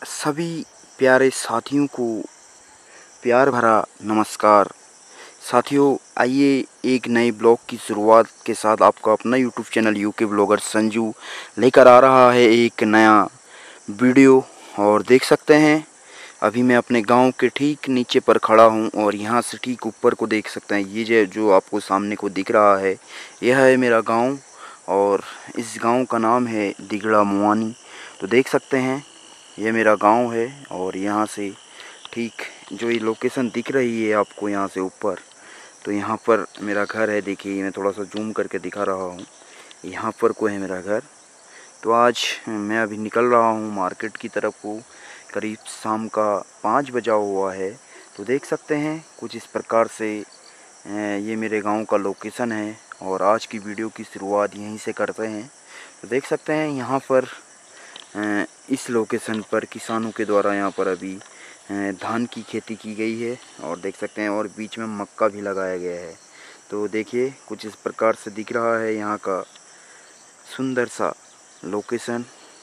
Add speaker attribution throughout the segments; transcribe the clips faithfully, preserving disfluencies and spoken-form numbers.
Speaker 1: सभी प्यारे साथियों को प्यार भरा नमस्कार। साथियों, आइए एक नए ब्लॉग की शुरुआत के साथ आपका अपना YouTube channel UK blogger Sanju लेकर आ रहा है एक नया वीडियो। और देख सकते हैं अभी मैं अपने गांव के ठीक नीचे पर खड़ा हूं और यहां से ठीक ऊपर को देख सकते हैं। ये जो जो आपको सामने को दिख रहा है यह है मेरा गांव और इस गांव का नाम है दिगड़ा मुआनी। तो देख सकते हैं ये मेरा गांव है और यहाँ से ठीक जो ये लोकेशन दिख रही है आपको यहाँ से ऊपर, तो यहाँ पर मेरा घर है। देखिए मैं थोड़ा सा जूम करके दिखा रहा हूँ, यहाँ पर को है मेरा घर। तो आज मैं अभी निकल रहा हूँ मार्केट की तरफ को, करीब शाम का पाँच बजा हुआ है। तो देख सकते हैं कुछ इस प्रकार से ये मेरे गांव का लोकेशन है और आज की वीडियो की शुरुआत यहीं से करते हैं। तो देख सकते हैं यहाँ पर इस लोकेशन पर किसानों के द्वारा यहाँ पर अभी धान की खेती की गई है और देख सकते हैं और बीच में मक्का भी लगाया गया है। तो देखिए कुछ इस प्रकार से दिख रहा है यहाँ का सुंदर सा लोकेशन।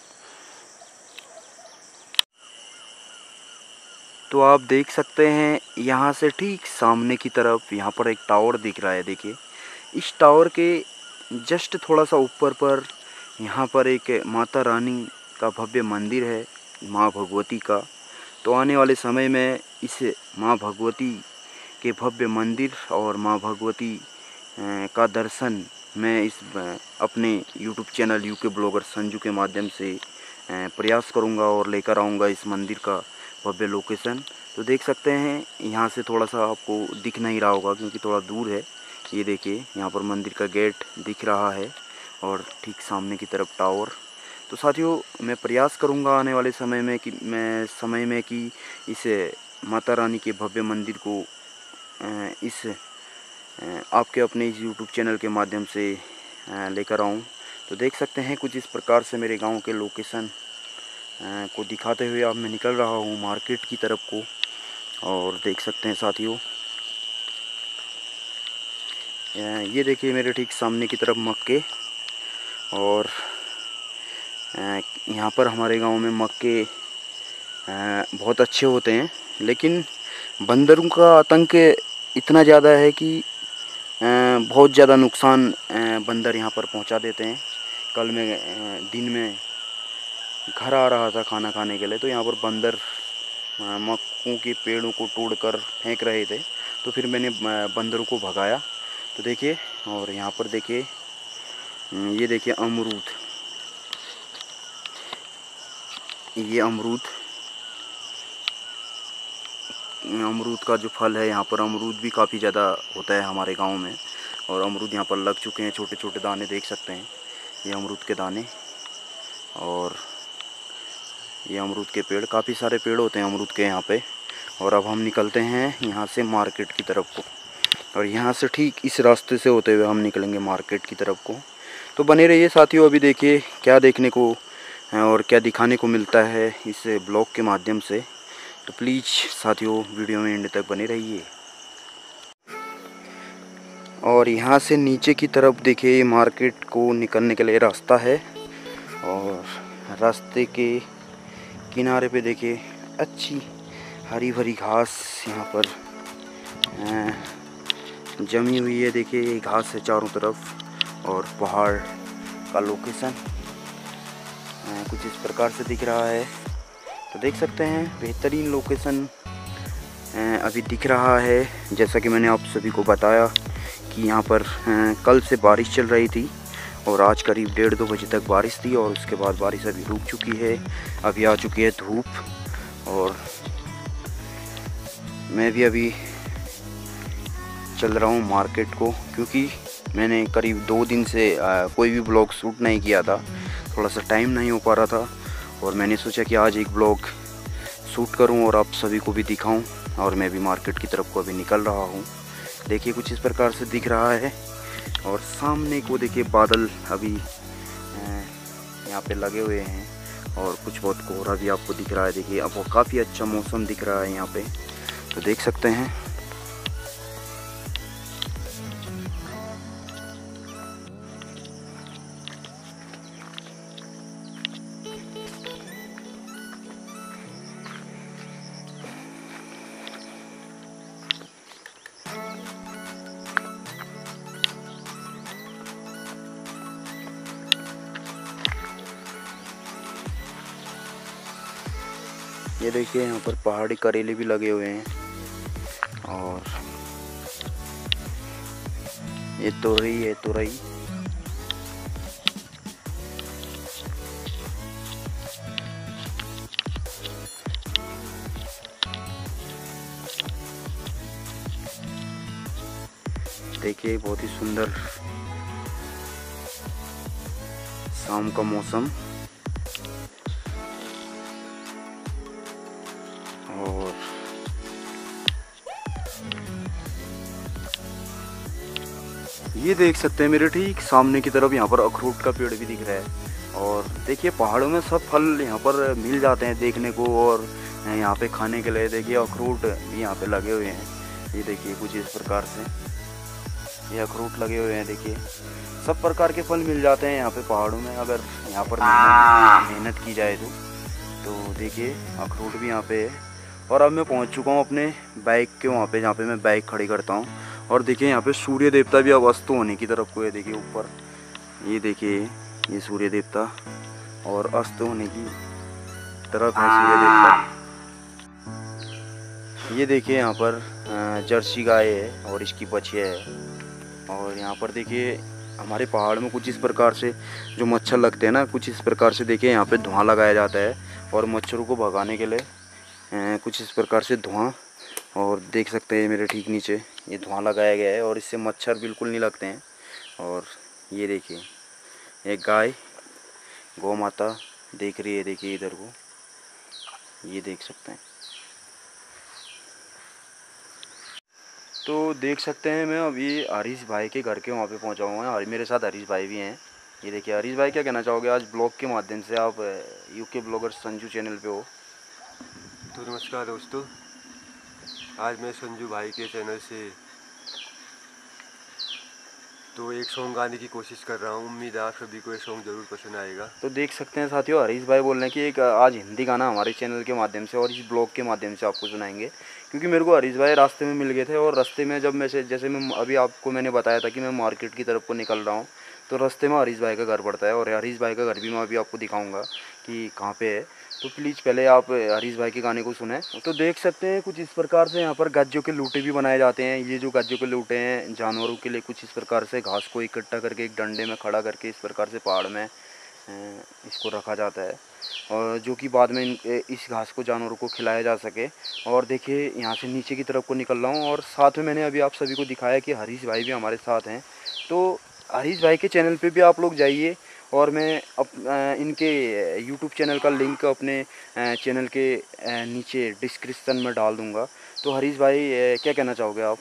Speaker 1: तो आप देख सकते हैं यहाँ से ठीक सामने की तरफ यहाँ पर एक टावर दिख रहा है। देखिए इस टावर के जस्ट थोड़ा सा ऊपर पर यहाँ पर एक माता रानी का भव्य मंदिर है, माँ भगवती का। तो आने वाले समय में इस माँ भगवती के भव्य मंदिर और माँ भगवती का दर्शन मैं इस अपने YouTube channel UK blogger Sanju के माध्यम से प्रयास करूंगा और लेकर आऊंगा इस मंदिर का भव्य लोकेशन। तो देख सकते हैं यहाँ से थोड़ा सा आपको दिख नहीं रहा होगा क्योंकि थोड़ा दूर है। ये देखिए यहाँ पर मंदिर का गेट दिख रहा है और ठीक सामने की तरफ टावर। तो साथियों मैं प्रयास करूंगा आने वाले समय में कि मैं समय में कि इस माता रानी के भव्य मंदिर को इस आपके अपने इस यूट्यूब चैनल के माध्यम से लेकर आऊं। तो देख सकते हैं कुछ इस प्रकार से मेरे गांव के लोकेशन को दिखाते हुए अब मैं निकल रहा हूं मार्केट की तरफ को। और देख सकते हैं साथियों ये देखिए मेरे ठीक सामने की तरफ मक्के, और यहाँ पर हमारे गांव में मक्के बहुत अच्छे होते हैं, लेकिन बंदरों का आतंक इतना ज़्यादा है कि बहुत ज़्यादा नुकसान बंदर यहाँ पर पहुँचा देते हैं। कल मैं दिन में घर आ रहा था खाना खाने के लिए, तो यहाँ पर बंदर मक्कों के पेड़ों को तोड़कर फेंक रहे थे। तो फिर मैंने बंदरों को भगाया। तो देखिए और यहाँ पर देखिए ये देखिए अमरूद, ये अमरूद अमरूद का जो फल है, यहाँ पर अमरूद भी काफ़ी ज़्यादा होता है हमारे गांव में। और अमरूद यहाँ पर लग चुके हैं, छोटे छोटे दाने देख सकते हैं, ये अमरूद के दाने। और ये अमरूद के पेड़, काफ़ी सारे पेड़ होते हैं अमरूद के यहाँ पे। और अब हम निकलते हैं यहाँ से मार्केट की तरफ को, और यहाँ से ठीक इस रास्ते से होते हुए हम निकलेंगे मार्केट की तरफ को। तो बने रहिए साथियों, अभी देखिए क्या देखने को और क्या दिखाने को मिलता है इस ब्लॉग के माध्यम से। तो प्लीज़ साथियों वीडियो में एंड तक बने रहिए। और यहाँ से नीचे की तरफ देखिए मार्केट को निकलने के लिए रास्ता है, और रास्ते के किनारे पे देखिए अच्छी हरी भरी घास यहाँ पर जमी हुई है। देखिए ये घास है चारों तरफ, और पहाड़ का लोकेशन कुछ इस प्रकार से दिख रहा है। तो देख सकते हैं बेहतरीन लोकेशन अभी दिख रहा है। जैसा कि मैंने आप सभी को बताया कि यहाँ पर कल से बारिश चल रही थी और आज करीब डेढ़ दो बजे तक बारिश थी, और उसके बाद बारिश अभी रुक चुकी है। अभी आ चुकी है धूप, और मैं भी अभी चल रहा हूँ मार्केट को, क्योंकि मैंने करीब दो दिन से आ, कोई भी ब्लॉग शूट नहीं किया था, थोड़ा सा टाइम नहीं हो पा रहा था। और मैंने सोचा कि आज एक ब्लॉग शूट करूं और आप सभी को भी दिखाऊं। और मैं भी मार्केट की तरफ को अभी निकल रहा हूं। देखिए कुछ इस प्रकार से दिख रहा है, और सामने को देखिए बादल अभी यहाँ पे लगे हुए हैं, और कुछ बहुत कोहरा भी आपको दिख रहा है। देखिए अब वो काफ़ी अच्छा मौसम दिख रहा है यहाँ पे, तो देख सकते हैं। ये देखिए यहाँ पर पहाड़ी करेले भी लगे हुए हैं, और ये तोरई है, तोरई। देखिए बहुत ही सुंदर शाम का मौसम, और ये देख सकते हैं मेरे ठीक सामने की तरफ यहाँ पर अखरोट का पेड़ भी दिख रहा है। और देखिए पहाड़ों में सब फल यहाँ पर मिल जाते हैं देखने को, और यहाँ पे खाने के लिए देखिए अखरोट भी यहाँ पे लगे हुए हैं। ये देखिए कुछ इस प्रकार से ये अखरोट लगे हुए हैं। देखिए सब प्रकार के फल मिल जाते हैं यहाँ पे पहाड़ों में, अगर यहाँ पर मेहनत की जाए तो। तो देखिए अखरोट भी यहाँ पे है। और अब मैं पहुँच चुका हूँ अपने बाइक के वहाँ पे, जहाँ पे मैं बाइक खड़ी करता हूँ। और देखिए यहाँ पे सूर्य देवता भी अब अस्त होने की तरफ को है। देखिए ऊपर ये देखिए ये सूर्य देवता, और अस्त होने की तरफ है सूर्य देवता। ये देखिए यहाँ पर जर्सी गाय है और इसकी बछिया है। और यहाँ पर देखिए हमारे पहाड़ में कुछ इस प्रकार से जो मच्छर लगते हैं ना, कुछ इस प्रकार से देखिए यहाँ पे धुआं लगाया जाता है, और मच्छरों को भगाने के लिए कुछ इस प्रकार से धुआं, और देख सकते हैं मेरे ठीक नीचे ये धुआं लगाया गया है, और इससे मच्छर बिल्कुल नहीं लगते हैं। और ये देखिए एक गाय गौ माता देख रही है, देखिए इधर को, ये देख सकते हैं। तो देख सकते हैं मैं अभी हरीश भाई के घर के वहाँ पे पहुँचा हुआ हूँ, और मेरे साथ हरीश भाई भी हैं। ये देखिए हरीश भाई, क्या कहना चाहोगे आज ब्लॉग के माध्यम से? आप यूके ब्लॉगर संजू चैनल पे हो।
Speaker 2: तो नमस्कार दोस्तों, आज मैं संजू भाई के चैनल से तो एक सॉन्ग गाने की कोशिश कर रहा हूँ। उम्मीद है आप सभी को ये सॉन्ग ज़रूर पसंद आएगा।
Speaker 1: तो देख सकते हैं साथियों, हरीश भाई बोल रहे हैं कि एक आज हिंदी गाना हमारे चैनल के माध्यम से और इस ब्लॉग के माध्यम से आपको सुनाएंगे। क्योंकि मेरे को हरीश भाई रास्ते में मिल गए थे, और रास्ते में जब मैं से जैसे मैं अभी आपको मैंने बताया था कि मैं मार्केट की तरफ को निकल रहा हूँ, तो रास्ते में हरीश भाई का घर पड़ता है, और हरीश भाई का घर भी मैं अभी आपको दिखाऊँगा कि कहाँ पर है। तो प्लीज़ पहले आप हरीश भाई के गाने को सुने। तो देख सकते हैं कुछ इस प्रकार से यहाँ पर गज्जों के लूटे भी बनाए जाते हैं। ये जो गज्जों के लूटे हैं जानवरों के लिए कुछ इस प्रकार से घास को इकट्ठा करके एक डंडे में खड़ा करके इस प्रकार से पहाड़ में इसको रखा जाता है, और जो कि बाद में इस घास को जानवरों को खिलाया जा सके। और देखिए यहाँ से नीचे की तरफ को निकल रहा हूँ, और साथ में मैंने अभी आप सभी को दिखाया कि हरीश भाई भी हमारे साथ हैं। तो हरीश भाई के चैनल पे भी आप लोग जाइए, और मैं अप, इनके यूट्यूब चैनल का लिंक अपने चैनल के नीचे डिस्क्रिप्शन में डाल दूंगा। तो हरीश भाई क्या कहना चाहोगे आप?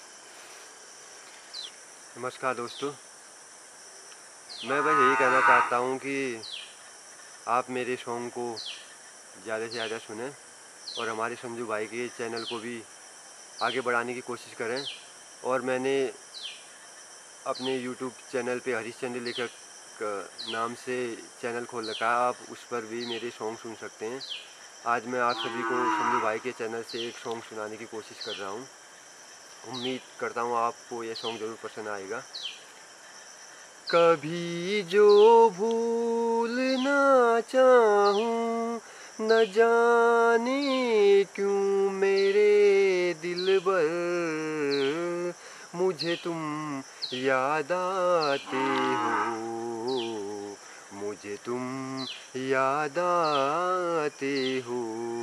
Speaker 2: नमस्कार दोस्तों, मैं बस यही कहना चाहता हूँ कि आप मेरे सॉन्ग को ज़्यादा से ज़्यादा सुनें, और हमारे संजू भाई के चैनल को भी आगे बढ़ाने की कोशिश करें। और मैंने अपने यूट्यूब चैनल पे हरीश चंद्र लेखक नाम से चैनल खोल रखा है, आप उस पर भी मेरे सॉन्ग सुन सकते हैं। आज मैं आप सभी को संजू भाई के चैनल से एक सॉन्ग सुनाने की कोशिश कर रहा हूँ। उम्मीद करता हूँ आपको ये सॉन्ग ज़रूर पसंद आएगा। कभी जो भूलना चाहूँ न जाने क्यों मेरे दिलबर, मुझे तुम याद आते हो, मुझे तुम याद आते हो।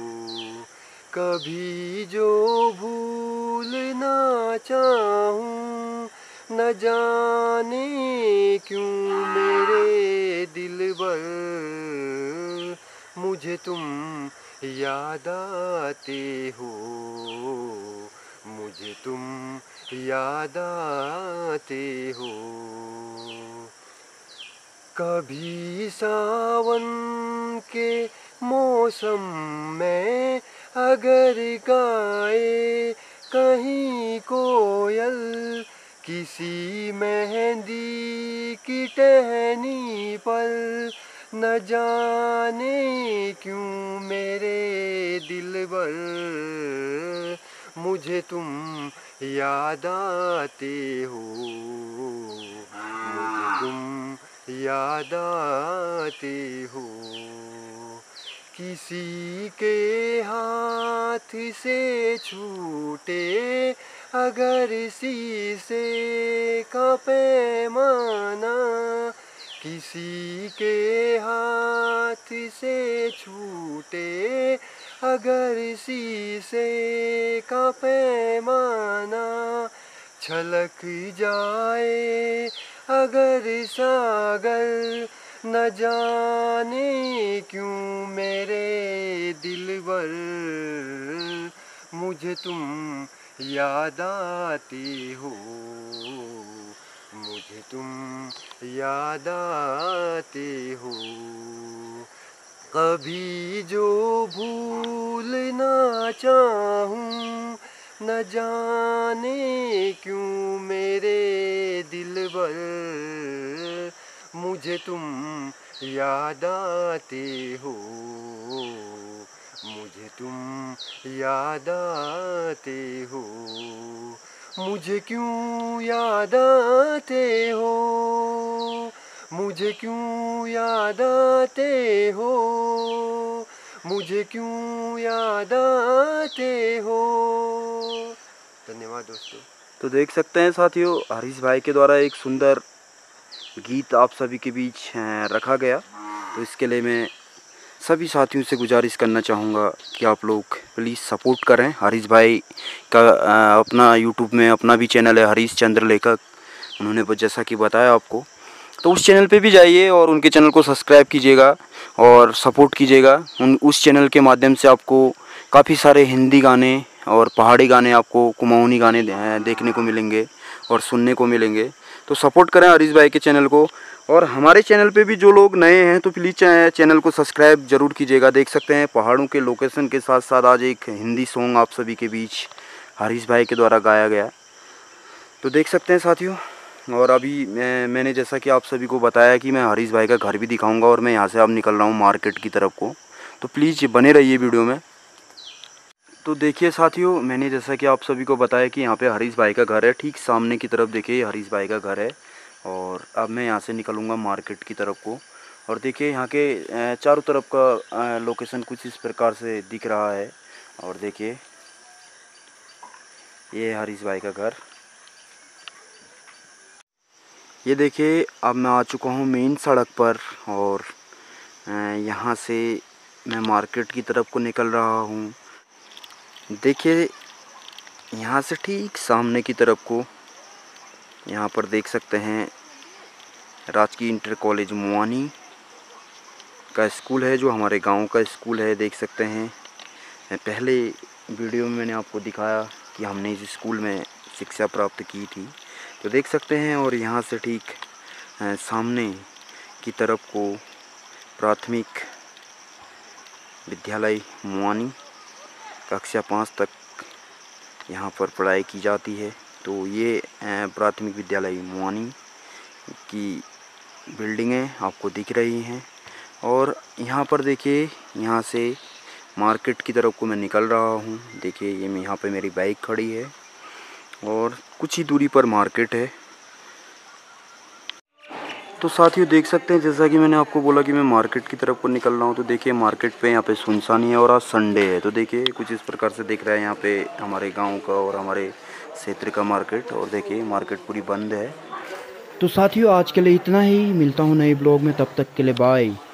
Speaker 2: कभी जो भूलना चाहूँ न जाने क्यों मेरे दिलबर, मुझे तुम याद आते हो, मुझे तुम याद आते हो। कभी सावन के मौसम में अगर गाए कहीं कोयल, किसी मेहंदी की टहनी पर, न जाने क्यों मेरे दिलबर, मुझे तुम याद आते हो, मुझे तुम याद आते हो। किसी के हाथ से छूटे अगर शीशे का पैमाना, किसी के हाथ से छूटे अगर शीशे का पैमाना, छलक जाए अगर सागर, न जाने क्यों मेरे दिलबर मुझे तुम याद आते हो, मुझे तुम याद आते हो। कभी जो भूलना चाहूँ, न जाने क्यों मेरे दिलबर मुझे तुम याद आते हो, मुझे तुम याद आते हो। मुझे क्यों याद आते हो, मुझे क्यों याद आते हो, मुझे क्यों याद आते हो। धन्यवाद दोस्तों।
Speaker 1: तो देख सकते हैं साथियों, हरीश भाई के द्वारा एक सुंदर गीत आप सभी के बीच रखा गया। तो इसके लिए मैं सभी साथियों से गुजारिश करना चाहूँगा कि आप लोग प्लीज़ सपोर्ट करें। हरीश भाई का अपना यूट्यूब में अपना भी चैनल है, हरीश चंद्र लेखक, उन्होंने जैसा कि बताया आपको, तो उस चैनल पे भी जाइए और उनके चैनल को सब्सक्राइब कीजिएगा और सपोर्ट कीजिएगा। उन उस चैनल के माध्यम से आपको काफ़ी सारे हिंदी गाने और पहाड़ी गाने, आपको कुमाऊनी गाने देखने को मिलेंगे और सुनने को मिलेंगे। तो सपोर्ट करें हरीश भाई के चैनल को। और हमारे चैनल पे भी जो लोग नए हैं तो प्लीज़ चैनल को सब्सक्राइब ज़रूर कीजिएगा। देख सकते हैं पहाड़ों के लोकेशन के साथ साथ आज एक हिंदी सॉन्ग आप सभी के बीच हरीश भाई के द्वारा गाया गया, तो देख सकते हैं साथियों। और अभी मैं मैंने जैसा कि आप सभी को बताया कि मैं हरीश भाई का घर भी दिखाऊंगा और मैं यहाँ से अब निकल रहा हूँ मार्केट की तरफ को, तो प्लीज़ बने रहिए वीडियो में। तो देखिए साथियों, मैंने जैसा कि आप सभी को बताया कि यहाँ पे हरीश भाई का घर है, ठीक सामने की तरफ देखिए हरीश भाई का घर है। और अब मैं यहाँ से निकलूँगा मार्केट की तरफ को। और देखिए यहाँ के चारों तरफ का लोकेशन कुछ इस प्रकार से दिख रहा है। और देखिए ये है हरीश भाई का घर। ये देखिए अब मैं आ चुका हूँ मेन सड़क पर और यहाँ से मैं मार्केट की तरफ को निकल रहा हूँ। देखिए यहाँ से ठीक सामने की तरफ को यहाँ पर देख सकते हैं राजकीय इंटर कॉलेज मुआनी का स्कूल है, जो हमारे गांव का स्कूल है। देख सकते हैं पहले वीडियो में मैंने आपको दिखाया कि हमने इस स्कूल में शिक्षा प्राप्त की थी, तो देख सकते हैं। और यहाँ से ठीक सामने की तरफ को प्राथमिक विद्यालय मुआनी कक्षा पाँच तक यहाँ पर पढ़ाई की जाती है। तो ये प्राथमिक विद्यालय मुआनी की बिल्डिंगें आपको दिख रही हैं। और यहाँ पर देखिए यहाँ से मार्केट की तरफ को मैं निकल रहा हूँ। देखिए ये मैं यहाँ पे मेरी बाइक खड़ी है और कुछ ही दूरी पर मार्केट है। तो साथियों देख सकते हैं जैसा कि मैंने आपको बोला कि मैं मार्केट की तरफ को निकल रहा हूँ, तो देखिए मार्केट पे यहाँ पे सुनसान ही है और आज संडे है। तो देखिए कुछ इस प्रकार से दिख रहा है यहाँ पे हमारे गांव का और हमारे क्षेत्र का मार्केट। और देखिए मार्केट पूरी बंद है। तो साथियों आज के लिए इतना ही, मिलता हूँ नए ब्लॉग में, तब तक के लिए बाय।